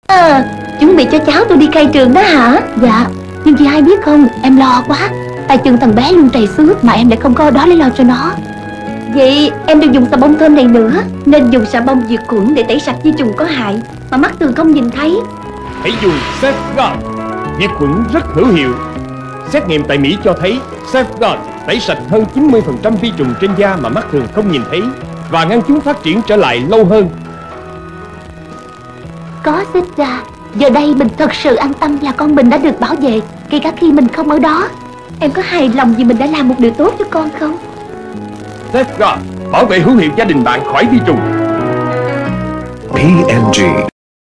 Chuẩn bị cho cháu tôi đi khai trường đó hả? Dạ. Nhưng chị hai biết không, em lo quá. Tay chân thằng bé luôn trầy xước mà em lại không có ở đó để lo cho nó. Vậy em đừng dùng xà bông thơm này nữa, nên dùng xà bông diệt khuẩn để tẩy sạch vi trùng có hại mà mắt thường không nhìn thấy. Hãy dùng Safeguard, diệt khuẩn rất hữu hiệu. Xét nghiệm tại Mỹ cho thấy Safeguard tẩy sạch hơn 90% vi trùng trên da mà mắt thường không nhìn thấy và ngăn chúng phát triển trở lại lâu hơn. Có xếp ra, giờ đây mình thật sự an tâm là con mình đã được bảo vệ, kể cả khi mình không ở đó. Em có hài lòng vì mình đã làm một điều tốt cho con không? Safeguard bảo vệ hữu hiệu gia đình bạn khỏi vi trùng. P&G